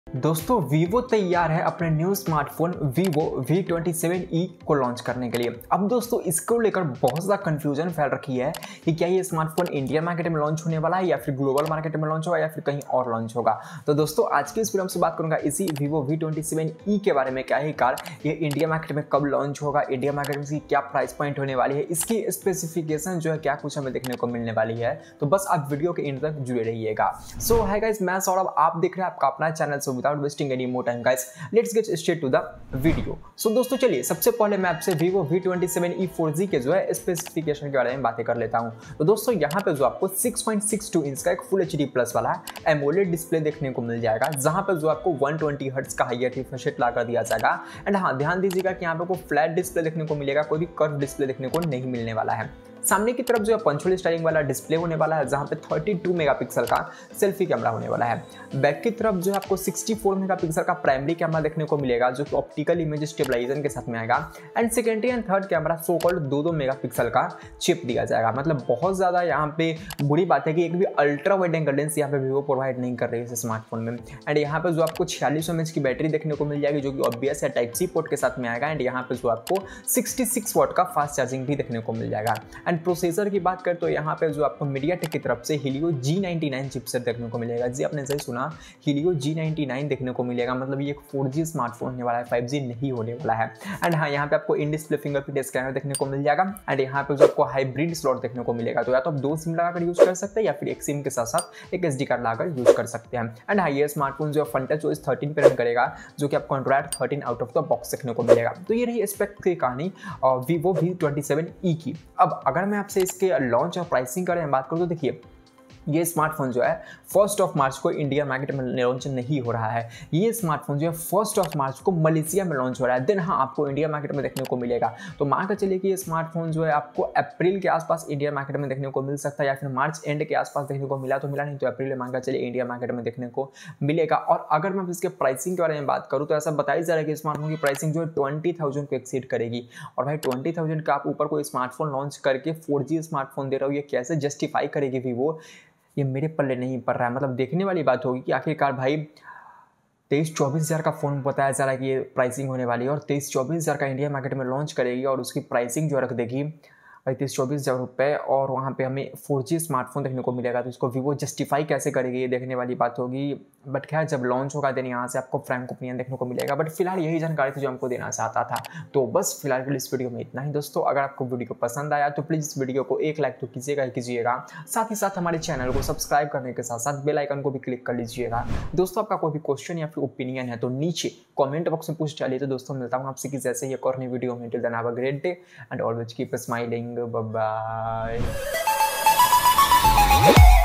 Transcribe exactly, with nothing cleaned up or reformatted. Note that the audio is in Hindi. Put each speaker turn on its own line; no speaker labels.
दोस्तों वीवो तैयार है अपने new smartphone Vivo V twenty seven E को लॉन्च करने के लिए। अब दोस्तों इसको लेकर बहुत ज़्यादा कंफ्यूजन फैल रखी है कि क्या ये स्मार्टफोन इंडिया मार्केट में लॉन्च होने वाला है या फिर ग्लोबल मार्केट में लॉन्च होगा या फिर कहीं और लॉन्च होगा। तो दोस्तों आज की इस वीडियो में से बात करूंगा इसी Vivo V twenty seven E के बारे में। क्या है कार, ये इंडिया मार्केट में कब लॉन्च होगा, इंडिया मार्केट में इसकी क्या प्राइस पॉइंट होने वाली है, इसकी स्पेसिफिकेशन जो है क्या कुछ हमें देखने को मिलने वाली है। तो बस आप वीडियो के एंड तक जुड़े रहिएगा। सो हाय गाइस, मैं सौरभ, आप देख रहे हैं आपका अपना channel. So without wasting any more time guys, let's get straight to the video. So दोस्तों चलिए सबसे पहले मैं आपसे Vivo V twenty seven E four G के जो है स्पेसिफिकेशन के बारे में बातें कर लेता हूं। तो दोस्तों यहाँ पे जो आपको six point six two inch का एक फुल एचडी प्लस वाला एमोलेड डिस्प्ले देखने को मिल जाएगा, जहां पे जो आपको वन ट्वेंटी हर्ट्ज का हायर रिफ्रेश रेट लाकर दिया जाएगा। एंड हाँ, ध्यान दीजिएगा कि यहाँ पे कोई फ्लैट डिस्प्ले देखने को मिलेगा, कोई भी कर्व डिस्प्ले देखने को नहीं मिलने वाला है। सामने की तरफ जो है पंचुअल स्टाइलिंग वाला डिस्प्ले होने वाला है, जहां पे थर्टी टू मेगापिक्सल का सेल्फी कैमरा होने वाला है। बैक की तरफ जो है आपको सिक्सटी फोर मेगापिक्सल का प्राइमरी कैमरा देखने को मिलेगा, जो कि ऑप्टिकल इमेज स्टेबलाइजेशन के साथ में आएगा। And secondary and third camera so called दो दो मेगापिक्सल का चिप दिया जाएगा। मतलब बहुत ज़्यादा यहाँ पे बुरी बात है कि एक भी अल्ट्रा वाइड एंगल लेंस यहाँ पे वीवो प्रोवाइड नहीं कर रही है इस स्मार्टफोन में। एंड यहाँ पे जो आपको छियालीस एम एच की बैटरी देखने को मिल जाएगी, जो कि ऑब्वियस है टाइप सी पोर्ट के साथ में आएगा। एंड यहाँ पे जो आपको सिक्सटी सिक्स वॉट का फास्ट चार्जिंग भी देखने को मिल जाएगा। एंड प्रोसेसर की बात कर तो यहाँ पे जो आपको मीडियाटेक की तरफ से Helio G ninety nine chipset देखने को मिलेगा। जी आपने सही सुना, हीलियो जी नाइंटी नाइन देखने को मिलेगा। मतलब ये एक फोर जी स्मार्टफोन होने वाला है, फाइव जी नहीं होने वाला है। एंड हाँ, यहाँ पे आपको इन डिस्प्ले फिंगरप्रिंट स्कैनर देखने को मिल जाएगा। एंड यहाँ पे जो आपको हाइब्रिड स्लॉट देखने को मिलेगा, तो या तो आप दो सिम लगाकर यूज कर सकते हैं या फिर एक सिम के साथ साथ एक एसडी कार्ड लगाकर यूज कर सकते हैं। एंड हाँ, ये स्मार्टफोन जो फ्रंट टच ओएस थर्टीन पे रन करेगा, जो कि आपको Android thirteen out of the box देखने को मिलेगा। तो ये रही स्पेक की कहानी Vivo V twenty seven E की। अब अगर मैं आपसे इसके लॉन्च और प्राइसिंग करें बात करूँ तो देखिए, ये स्मार्टफोन जो है फर्स्ट ऑफ मार्च को इंडिया मार्केट में लॉन्च नहीं हो रहा है। ये स्मार्टफोन जो है फर्स्ट ऑफ मार्च को मलेशिया में लॉन्च हो रहा है। देन हाँ, आपको इंडिया मार्केट में देखने को मिलेगा। तो मान कर चलिए कि ये स्मार्टफोन जो है आपको अप्रैल के आसपास इंडिया मार्केट में देखने को मिल सकता है, या फिर मार्च एंड के आसपास देखने को मिला तो मिला, नहीं तो अप्रैल में मान कर चलिए इंडिया मार्केट में देखने को मिलेगा। और अगर मैं इसके प्राइसिंग के बारे में बात करूँ तो ऐसा बताया जा रहा है कि स्मार्टफोन की प्राइसिंग जो है ट्वेंटी थाउजेंड को एक्सीड करेगी। और भाई ट्वेंटी थाउजेंड का आप ऊपर कोई स्मार्टफोन लॉन्च करके फोर जी स्मार्टफोन दे रहा हूँ, ये कैसे जस्टिफाई करेगी वीवो, ये मेरे पल्ले नहीं पड़ रहा है। मतलब देखने वाली बात होगी कि आखिरकार भाई तेईस चौबीस हज़ार का फ़ोन बताया जा रहा है कि ये प्राइसिंग होने वाली है, और तेईस चौबीस हज़ार का इंडिया मार्केट में लॉन्च करेगी और उसकी प्राइसिंग जो रख देगी भाई तीस चौबीस हज़ार रुपये, और वहाँ पे हमें फोर जी स्मार्टफोन देखने को मिलेगा। तो इसको वीवो जस्टिफाई कैसे करेगी, ये देखने वाली बात होगी। बट खैर, जब लॉन्च होगा देन यहाँ से आपको फ्रैंक ओपिनियन देखने को मिलेगा। बट फिलहाल यही जानकारी थी जो हमको देना चाहता था। तो बस फिलहाल के लिए इस वीडियो में इतना ही दोस्तों। अगर आपको वीडियो पसंद आया तो प्लीज़ इस वीडियो को एक लाइक तो कीजिएगा ही कीजिएगा। साथ ही साथ हमारे चैनल को सब्सक्राइब करने के साथ साथ बेल आइकन को भी क्लिक कर लीजिएगा। दोस्तों आपका कोई भी क्वेश्चन या फिर ओपिनियन है तो नीचे कॉमेंट बॉक्स में पूछ डालिए। तो दोस्तों मिलता हूँ आपसे कि जैसे ही एक और नई वीडियो में। Till then have a great day and always keep smiling. Bye bye.